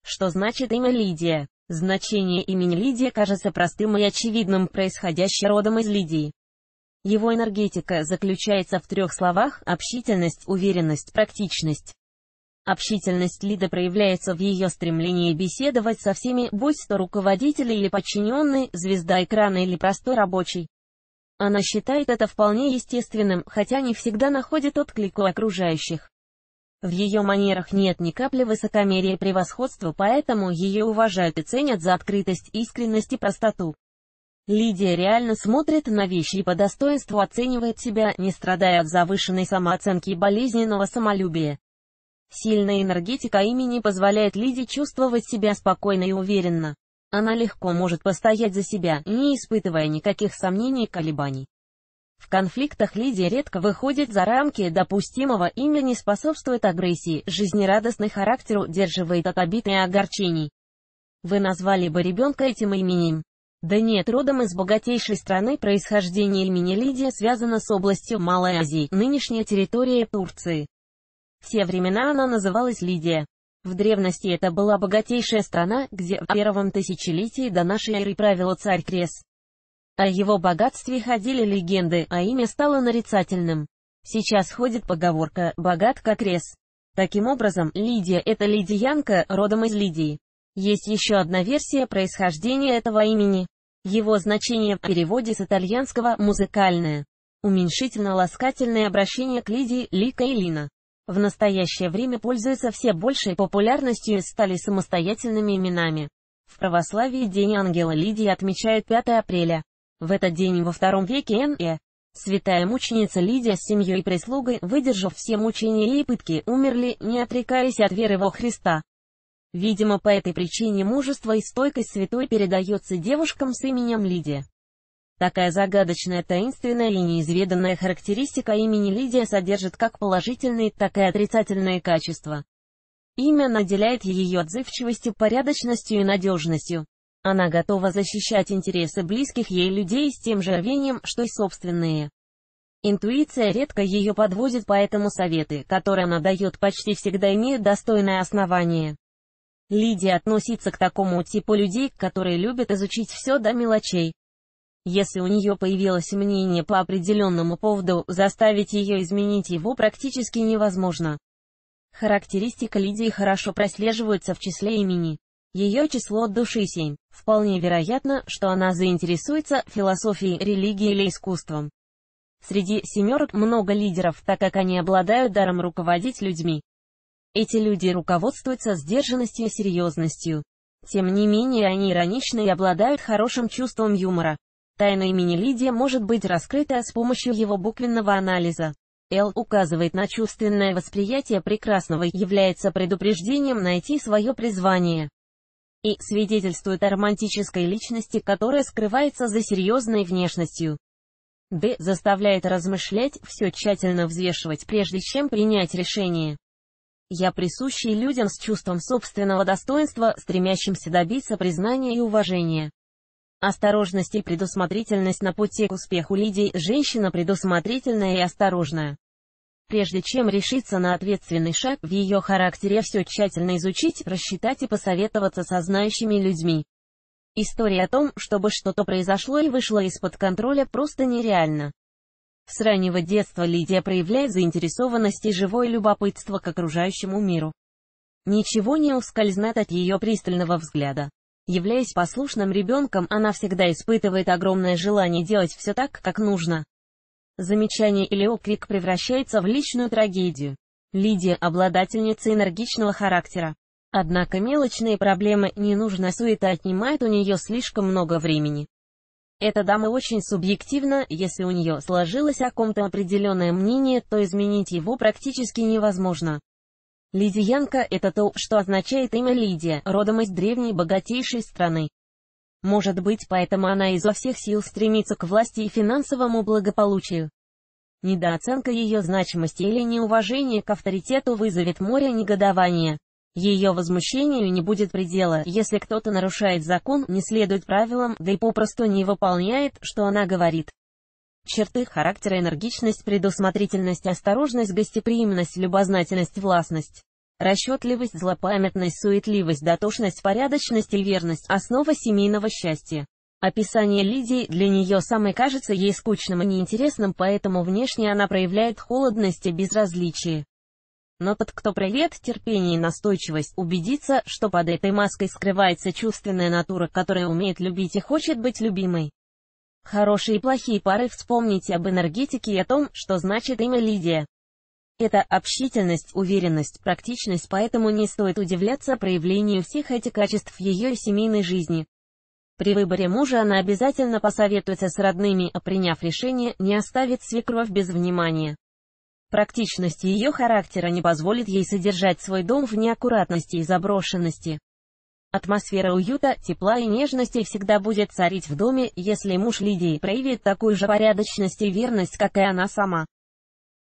Что значит имя Лидия? Значение имени Лидия кажется простым и очевидным, происходящее родом из Лидии. Его энергетика заключается в 3 словах: общительность, уверенность, практичность. Общительность Лиды проявляется в ее стремлении беседовать со всеми, будь то руководитель или подчиненный, звезда экрана или простой рабочий. Она считает это вполне естественным, хотя не всегда находит отклик у окружающих. В ее манерах нет ни капли высокомерия и превосходства, поэтому ее уважают и ценят за открытость, искренность и простоту. Лидия реально смотрит на вещи и по достоинству оценивает себя, не страдая от завышенной самооценки и болезненного самолюбия. Сильная энергетика имени позволяет Лидии чувствовать себя спокойно и уверенно. Она легко может постоять за себя, не испытывая никаких сомнений и колебаний. В конфликтах Лидия редко выходит за рамки допустимого, имя не способствует агрессии, жизнерадостный характер удерживает от обид и огорчений. Вы назвали бы ребенка этим именем? Да нет, родом из богатейшей страны, происхождение имени Лидия связано с областью Малой Азии, нынешняя территория Турции. Все времена она называлась Лидия. В древности это была богатейшая страна, где в 1 тысячелетии до нашей эры правил царь Крес. О его богатстве ходили легенды, а имя стало нарицательным. Сейчас ходит поговорка «богат как Крес». Таким образом, Лидия — это лидиянка, родом из Лидии. Есть еще одна версия происхождения этого имени. Его значение в переводе с итальянского «музыкальное». Уменьшительно-ласкательное обращение к Лидии, Лика и Лина. В настоящее время пользуются все большей популярностью и стали самостоятельными именами. В православии День ангела Лидии отмечают 5 апреля. В этот день во II веке Н.Э. святая мученица Лидия с семьей и прислугой, выдержав все мучения и пытки, умерли, не отрекаясь от веры во Христа. Видимо, по этой причине мужество и стойкость святой передается девушкам с именем Лидия. Такая загадочная, таинственная и неизведанная характеристика имени Лидия содержит как положительные, так и отрицательные качества. Имя наделяет ее отзывчивостью, порядочностью и надежностью. Она готова защищать интересы близких ей людей с тем же рвением, что и собственные. Интуиция редко ее подводит, поэтому советы, которые она дает, почти всегда имеют достойное основание. Лидия относится к такому типу людей, которые любят изучить все до мелочей. Если у нее появилось мнение по определенному поводу, заставить ее изменить его практически невозможно. Характеристика Лидии хорошо прослеживается в числе имени. Ее число от души 7. Вполне вероятно, что она заинтересуется философией, религией или искусством. Среди семерок много лидеров, так как они обладают даром руководить людьми. Эти люди руководствуются сдержанностью и серьезностью. Тем не менее, они ироничны и обладают хорошим чувством юмора. Тайна имени Лидия может быть раскрыта с помощью его буквенного анализа. Л указывает на чувственное восприятие прекрасного, является предупреждением найти свое призвание. И свидетельствует о романтической личности, которая скрывается за серьезной внешностью. Д заставляет размышлять, все тщательно взвешивать, прежде чем принять решение. Я присущий людям с чувством собственного достоинства, стремящимся добиться признания и уважения. Осторожность и предусмотрительность на пути к успеху Лидии. Женщина предусмотрительная и осторожная. Прежде чем решиться на ответственный шаг, в ее характере все тщательно изучить, рассчитать и посоветоваться со знающими людьми. История о том, чтобы что-то произошло и вышло из-под контроля, просто нереальна. С раннего детства Лидия проявляет заинтересованность и живое любопытство к окружающему миру. Ничего не ускользнет от ее пристального взгляда. Являясь послушным ребенком, она всегда испытывает огромное желание делать все так, как нужно. Замечание или окрик превращается в личную трагедию. Лидия – обладательница энергичного характера. Однако мелочные проблемы, ненужная суета отнимает у нее слишком много времени. Эта дама очень субъективна, если у нее сложилось о ком-то определенное мнение, то изменить его практически невозможно. Лидиянка – это то, что означает имя Лидия, родом из древней богатейшей страны. Может быть, поэтому она изо всех сил стремится к власти и финансовому благополучию. Недооценка ее значимости или неуважение к авторитету вызовет море негодования. Ее возмущению не будет предела, если кто-то нарушает закон, не следует правилам, да и попросту не выполняет, что она говорит. Черты характера: энергичность, предусмотрительность, осторожность, гостеприимность, любознательность, властность. Расчетливость, злопамятность, суетливость, дотошность, порядочность и верность – основа семейного счастья. Описание Лидии для нее самой кажется ей скучным и неинтересным, поэтому внешне она проявляет холодность и безразличие. Но тот, кто проявит терпение и настойчивость, убедится, что под этой маской скрывается чувственная натура, которая умеет любить и хочет быть любимой. Хорошие и плохие пары. Вспомните об энергетике и о том, что значит имя Лидия. Это общительность, уверенность, практичность, поэтому не стоит удивляться проявлению всех этих качеств в ее семейной жизни. При выборе мужа она обязательно посоветуется с родными, а приняв решение, не оставит свекровь без внимания. Практичность ее характера не позволит ей содержать свой дом в неаккуратности и заброшенности. Атмосфера уюта, тепла и нежности всегда будет царить в доме, если муж Лидии проявит такую же порядочность и верность, как и она сама.